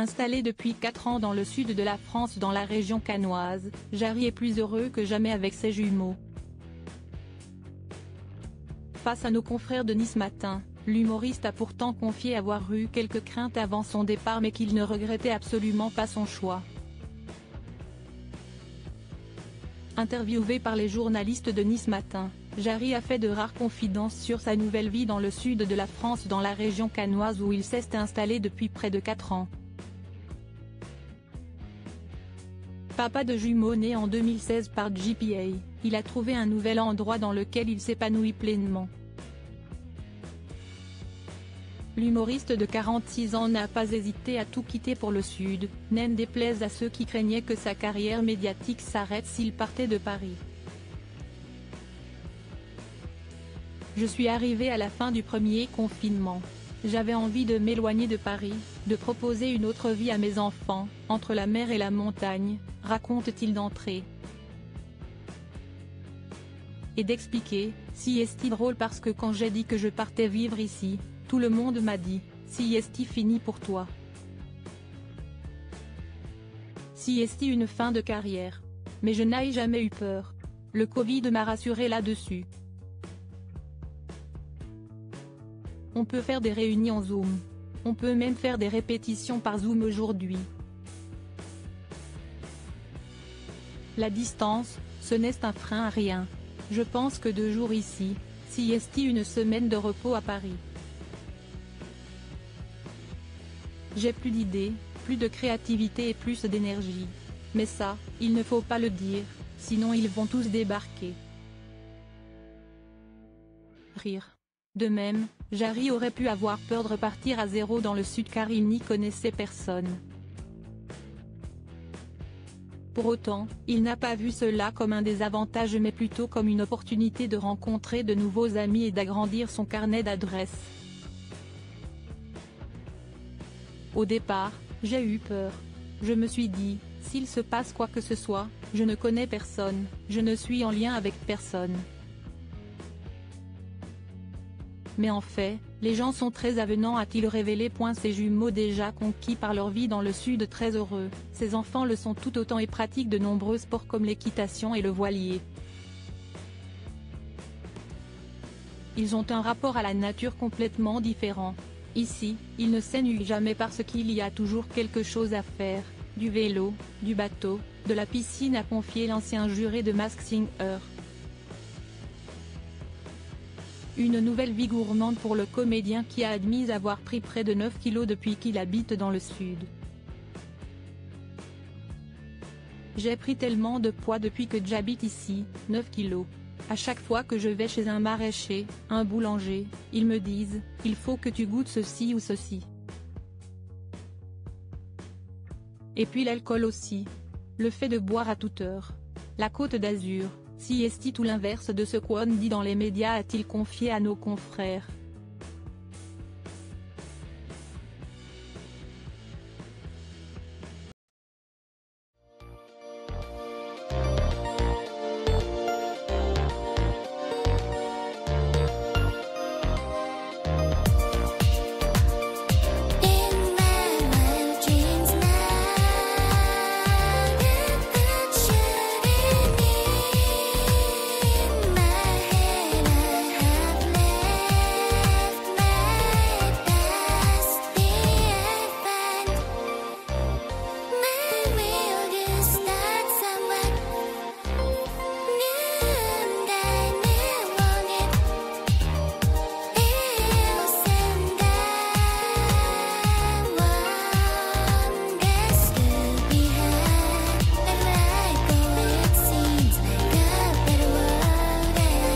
Installé depuis 4 ans dans le sud de la France dans la région cannoise, Jarry est plus heureux que jamais avec ses jumeaux. Face à nos confrères de Nice Matin, l'humoriste a pourtant confié avoir eu quelques craintes avant son départ mais qu'il ne regrettait absolument pas son choix. Interviewé par les journalistes de Nice Matin, Jarry a fait de rares confidences sur sa nouvelle vie dans le sud de la France dans la région cannoise où il s'est installé depuis près de 4 ans. Papa de jumeaux nés en 2016 par JPA, il a trouvé un nouvel endroit dans lequel il s'épanouit pleinement. L'humoriste de 46 ans n'a pas hésité à tout quitter pour le sud, n'en déplaise à ceux qui craignaient que sa carrière médiatique s'arrête s'il partait de Paris. Je suis arrivé à la fin du premier confinement. J'avais envie de m'éloigner de Paris, de proposer une autre vie à mes enfants, entre la mer et la montagne, raconte-t-il d'entrée. Et d'expliquer, si est-il drôle parce que quand j'ai dit que je partais vivre ici, tout le monde m'a dit, si est-il fini pour toi. Si est-il une fin de carrière. Mais je n'ai jamais eu peur. Le Covid m'a rassuré là-dessus. On peut faire des réunions Zoom. On peut même faire des répétitions par Zoom aujourd'hui. La distance, ce n'est un frein à rien. Je pense que 2 jours ici, si est-il une semaine de repos à Paris. J'ai plus d'idées, plus de créativité et plus d'énergie. Mais ça, il ne faut pas le dire, sinon ils vont tous débarquer. Rire. De même, Jarry aurait pu avoir peur de repartir à zéro dans le sud car il n'y connaissait personne. Pour autant, il n'a pas vu cela comme un désavantage mais plutôt comme une opportunité de rencontrer de nouveaux amis et d'agrandir son carnet d'adresses. Au départ, j'ai eu peur. Je me suis dit, s'il se passe quoi que ce soit, je ne connais personne, je ne suis en lien avec personne. Mais en fait, les gens sont très avenants a-t-il révélé. Ses jumeaux déjà conquis par leur vie dans le sud très heureux, ses enfants le sont tout autant et pratiquent de nombreux sports comme l'équitation et le voilier. Ils ont un rapport à la nature complètement différent. Ici, ils ne s'ennuient jamais parce qu'il y a toujours quelque chose à faire, du vélo, du bateau, de la piscine a confié l'ancien juré de Masked Singer. Une nouvelle vie gourmande pour le comédien qui a admis avoir pris près de 9 kilos depuis qu'il habite dans le sud. J'ai pris tellement de poids depuis que j'habite ici, 9 kilos. À chaque fois que je vais chez un maraîcher, un boulanger, ils me disent, il faut que tu goûtes ceci ou ceci. Et puis l'alcool aussi. Le fait de boire à toute heure. La Côte d'Azur. Si est-il tout l'inverse de ce qu'on dit dans les médias a-t-il confié à nos confrères.